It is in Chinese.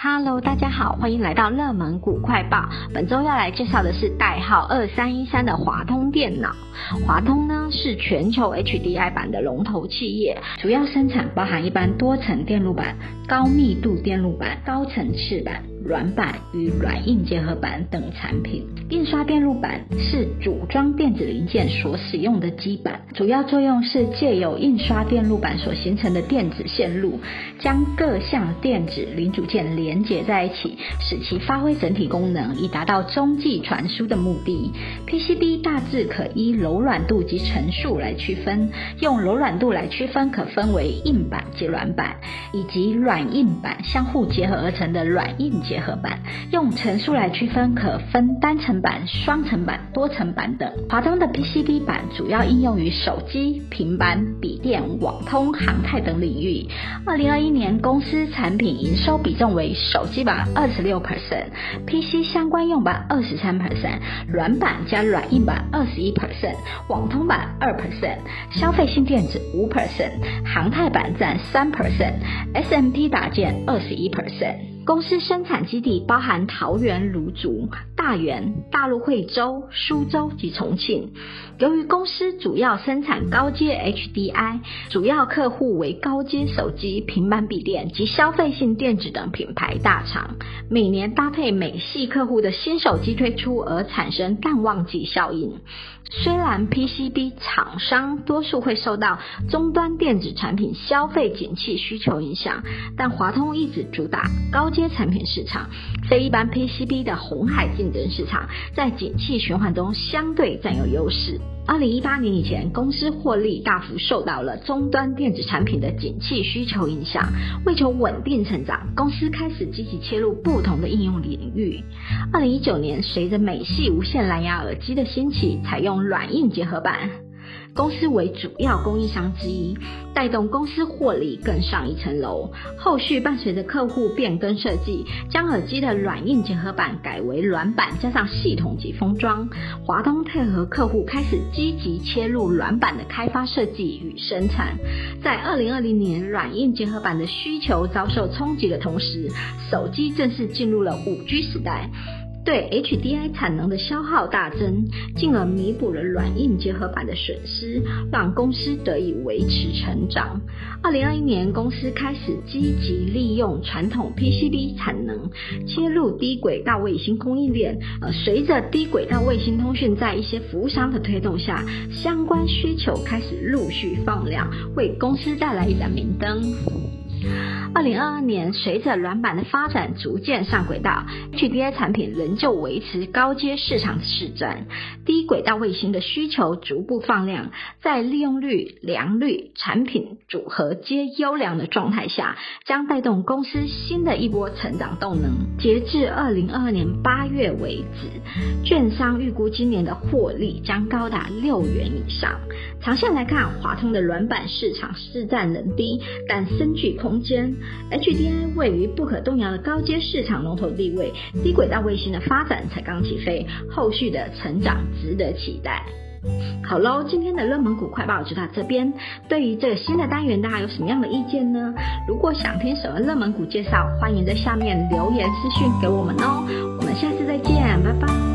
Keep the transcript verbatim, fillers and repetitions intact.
Hello， 大家好，欢迎来到热门股快报。本周要来介绍的是代号二三一三的华通电脑。华通呢是全球 H D I 板的龙头企业，主要生产包含一般多层电路板、高密度电路板、高层次板、软板与软硬结合板等产品。印刷电路板是组装电子零件所使用的基板，主要作用是借由印刷电路板所形成的电子线路，将各项电子零组件连结在一起，使其发挥整体功能，以达到中继传输的目的。 P C B 大致可依柔软度及层数来区分，用柔软度来区分可分为硬板及软板，以及软硬板相互结合而成的软硬结合板。用层数来区分可分单层板、双层板、多层板等。华通的 P C B 板主要应用于手机、平板、笔电、网通、航太等领域。二零二一年公司产品营收比重为手机板 百分之二十六 P C 相关用板 百分之二十三 软板加软硬板 百分之二十一 网通板 百分之二 消费性电子 百分之五 航太板占 百分之三 S M T 打件 百分之二十一。公司生产基地包含桃园、芦竹、大园、大陆惠州、苏州及重庆。由于公司主要生产高阶 H D I， 主要客户为高阶手机、平板笔电及消费性电子等品牌大厂，每年搭配美系客户的新手机推出而产生淡旺季效应。虽然 P C B 厂商多数会受到终端电子产品消费景气需求影响，但华通一直主打高阶产品市场，非一般 P C B 的红海竞争市场，在景气循环中相对占有优势。二零一八年以前，公司获利大幅受到了终端电子产品的景气需求影响，为求稳定成长，公司开始积极切入不同的应用领域。二零一九年，随着美系无线蓝牙耳机的兴起，采用软硬结合板，公司为主要供应商之一，带动公司获利更上一层楼。后续伴随着客户变更设计，将耳机的软硬结合板改为软板加上系统级封装。华通配合客户开始积极切入软板的开发设计与生产。在二零二零年，软硬结合板的需求遭受冲击的同时，手机正式进入了 五 G 时代，对 H D I 产能的消耗大增，进而弥补了软硬结合板的损失，让公司得以维持成长。二零二一年，公司开始积极利用传统 P C B 产能，切入低轨道卫星供应链。呃，随着低轨道卫星通讯在一些服务商的推动下，相关需求开始陆续放量，为公司带来一盏明灯。二零二二年，随着软板的发展逐渐上轨道， H D I 产品仍旧维持高阶市场的市占，低轨道卫星的需求逐步放量，在利用率、良率、产品组合皆优良的状态下，将带动公司新的一波成长动能。截至二零二二年八月为止，券商预估今年的获利将高达六元以上。长线来看，华通的软板市场市占仍低，但深具空间。H D I 位于不可动摇的高阶市场龙头地位，低轨道卫星的发展才刚起飞，后续的成长值得期待。好咯，今天的热门股快报就到这边。对于这个新的单元，大家有什么样的意见呢？如果想听什么热门股介绍，欢迎在下面留言私讯给我们哦。我们下次再见，拜拜。